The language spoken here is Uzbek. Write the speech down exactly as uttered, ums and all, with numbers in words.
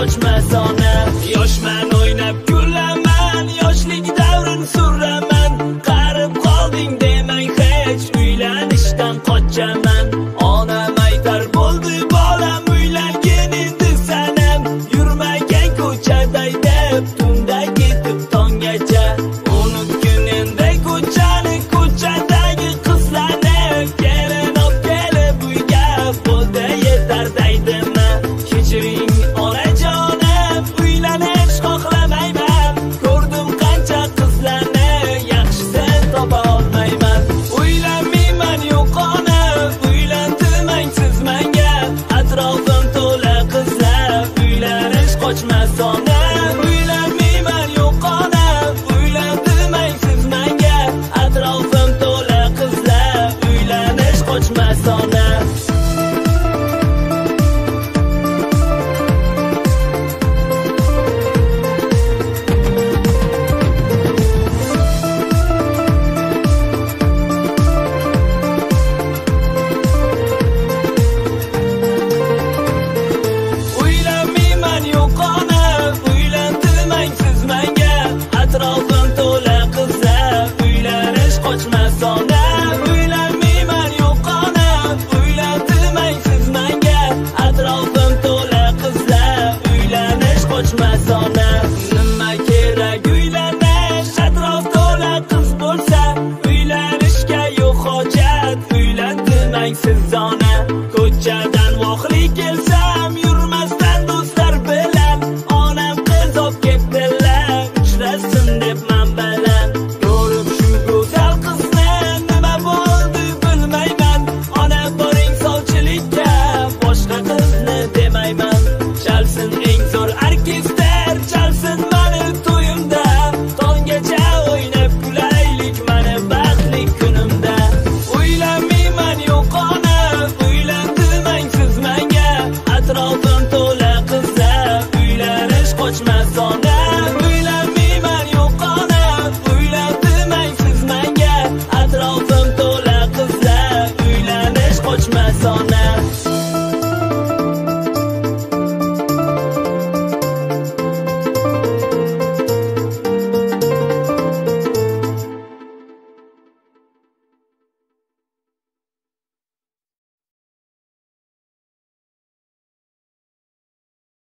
qochmas onam. Yoshman o'ynab kulaman, yoshlik davrin suraman. Qarib qolding demang hech, uylanishdan qochaman. Onam aytar bo'ldi bolam, uylangin endi sanam. Yurmagan ko'chaday deb tunda ketib tonggacha. Unutgin endi ko'chani, ko'chadagi qizlarni. Kelin olib kelib uyga bo'ldi yetar daydimi. Kechiring onajonim, uylanish xohlamayman. Ko'rdim qancha qizlarni, yaxshisini topa olmayman. Uylanmayman yo'q onam, uylantirmang siz menga. Atrofim to'la qizlar, uylanish qochmas onam.